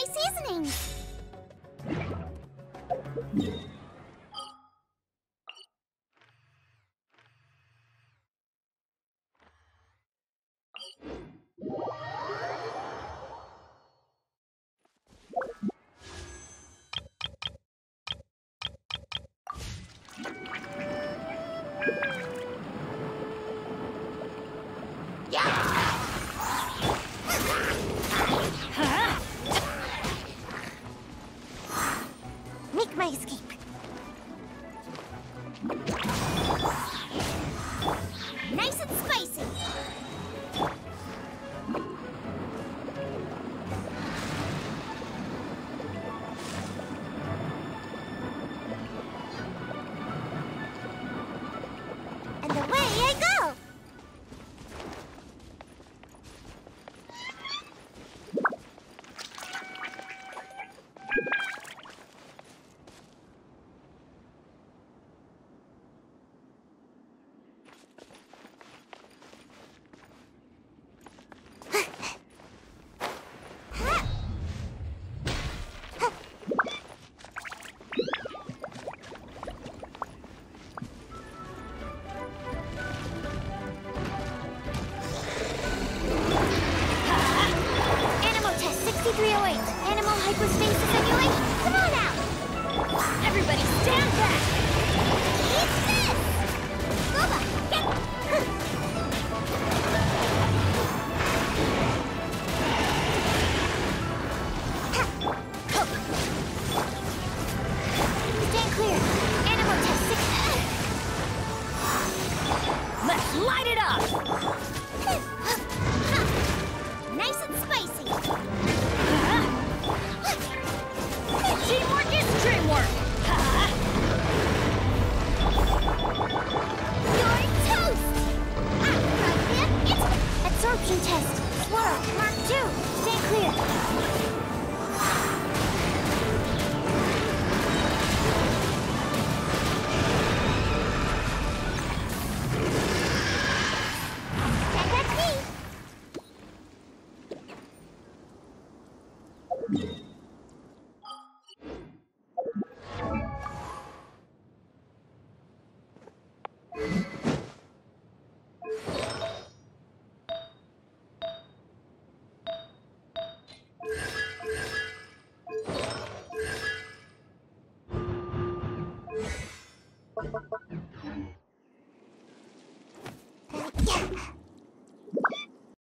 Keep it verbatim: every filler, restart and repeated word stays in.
seasonings. Make my escape. Nice and spicy. And away I go. sixty-three oh eight, animal hypostasis simulation. Come on out! Everybody stand back! It's this! Bubba, get... Stand clear. Animal test six... Let's light it up! Nice and spicy. Teamwork is dreamwork. You're toast. Ah, it's absorption test. Swirl, mark two. Stay clear. Thank you.